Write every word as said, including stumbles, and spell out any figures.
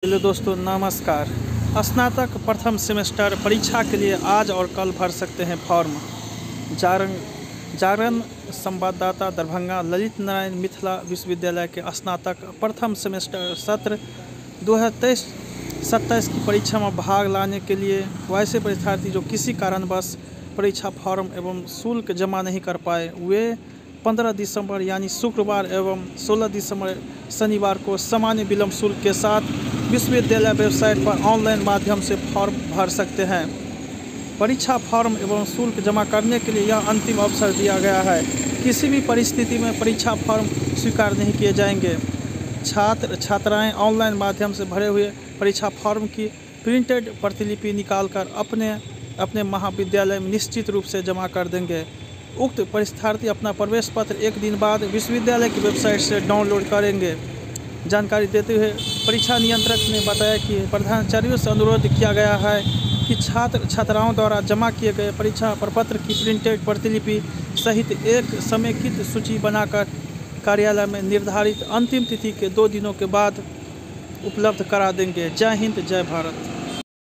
Hello दोस्तों, नमस्कार। स्नातक प्रथम सेमेस्टर परीक्षा के लिए आज और कल भर सकते हैं फॉर्म। जागरण जागरण संवाददाता दरभंगा ललित नारायण मिथिला विश्वविद्यालय के स्नातक प्रथम सेमेस्टर सत्र दो हज़ार तेईस सत्ताईस की परीक्षा में भाग लाने के लिए वैसे परीक्षार्थी जो किसी कारणवश परीक्षा फॉर्म एवं शुल्क जमा नहीं कर पाए, वे पंद्रह दिसंबर यानी शुक्रवार एवं सोलह दिसंबर शनिवार को सामान्य विलंब शुल्क के साथ विश्वविद्यालय वेबसाइट पर ऑनलाइन माध्यम से फॉर्म भर सकते हैं। परीक्षा फॉर्म एवं शुल्क जमा करने के लिए यह अंतिम अवसर दिया गया है। किसी भी परिस्थिति में परीक्षा फॉर्म स्वीकार नहीं किए जाएंगे। छात्र छात्राएं ऑनलाइन माध्यम से भरे हुए परीक्षा फॉर्म की प्रिंटेड प्रतिलिपि निकालकर अपने अपने महाविद्यालय में निश्चित रूप से जमा कर देंगे। उक्त परीक्षार्थी अपना प्रवेश पत्र एक दिन बाद विश्वविद्यालय की वेबसाइट से डाउनलोड करेंगे। जानकारी देते हुए परीक्षा नियंत्रक ने बताया कि प्रधानाचार्यों से अनुरोध किया गया है कि छात्र छात्राओं द्वारा जमा किए गए परीक्षा प्रपत्र की प्रिंटेड प्रतिलिपि सहित एक समेकित सूची बनाकर कार्यालय में निर्धारित अंतिम तिथि के दो दिनों के बाद उपलब्ध करा देंगे। जय हिंद, जय भारत।